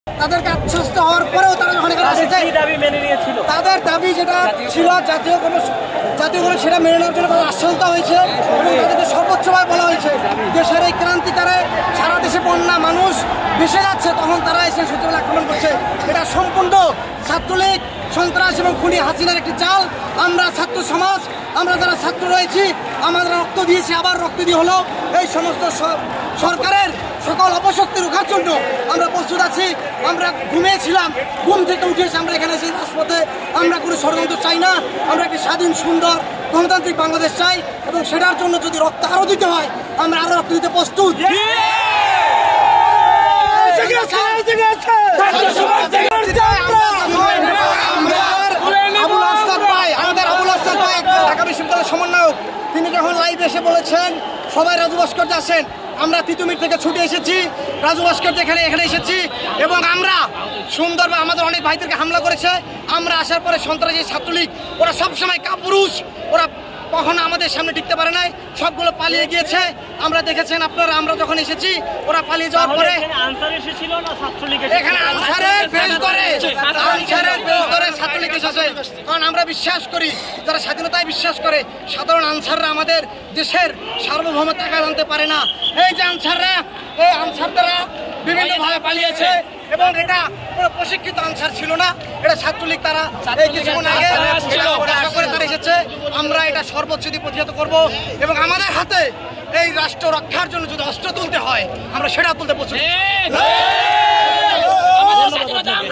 তাদেরকে আশ্বস্ত হওয়ার পরেও তারা যখন এখানে এসেছে তাদের দাবি যেটা ছিল জাতীয় কোনো সেটা মেনে নেওয়ার জন্য তাদের আশ্বাস দেওয়া হয়েছে এবং তাদেরকে সর্বোচ্চভাবে বলা হয়েছে দেশের এই ক্রান্তিকারে সারা দেশে বন্যা মানুষ ভেসে যাচ্ছে, তখন তারা এসে সচিবালয় আক্রমণ করছে। এটা সম্পূর্ণ ছাত্রলীগ সন্ত্রাস এবং খুনি হাসিনার একটি চাল। আমরা ছাত্র সমাজ, আমরা যারা ছাত্র রয়েছি, আমরা রক্ত দিয়েছি, আবার রক্ত দিয়ে হলো এই সমস্ত সরকারের সকল অপশক্তি রোখার জন্য আমরা প্রস্তুত আছি। আমরা ঘুমিয়েছিলাম, ঘুম থেকে উঠে এসে আমরা এখানে এসে রাজপথে আমরা কোনো ষড়যন্ত্র চাই না। আমরা একটি স্বাধীন সুন্দর গণতান্ত্রিক বাংলাদেশ চাই এবং সেটার জন্য যদি রক্ত আরও দিতে হয় আমরা আরও রক্ত দিতে প্রস্তুত। ঢাকা বিশ্ববিদ্যালয়ের সমন্বয়ক তিনি যখন লাইভে এসে বলেছেন সবাই রাজু ভাস্কর্যে আসেন, আমরা তিতুমির থেকে ছুটে এসেছি রাজু ভাস্কর্য এখানে এসেছি এবং আমরা সুন্দরভাবে আমাদের অনেক ভাইদেরকে হামলা করেছে। আমরা আসার পরে সন্ত্রাসী ছাত্রলীগ ওরা সবসময় কাপুরুষ, ওরা কখনো আমাদের সামনে টিকতে পারে নাই, সবগুলো পালিয়ে গিয়েছে। আমরা দেখেছেন আপনারা, আমরা যখন এসেছি ওরা পালিয়ে যাওয়ার পরে এখানে আনসারের বেশ করে ছাত্রলীগ এসেছে। কারণ আমরা বিশ্বাস করি, যারা স্বাধীনতায় বিশ্বাস করে, সাধারণ আনসাররা আমাদের দেশের সার্বভৌমত্ব আনতে পারে না। এই যে আনসাররা বিভিন্নভাবে পালিয়েছে এবং এটা কোনো প্রশিক্ষিত আনসার ছিল না, এটা ছাত্রলীগ। তারা এই কিছুক্ষণ আগে করে তারা এসেছে। আমরা এটা সর্বোচ্চ দিয়ে প্রতিহত করব এবং আমাদের হাতে এই রাষ্ট্র রক্ষার জন্য যদি অস্ত্র তুলতে হয় আমরা সেটা তুলতে প্রস্তুত।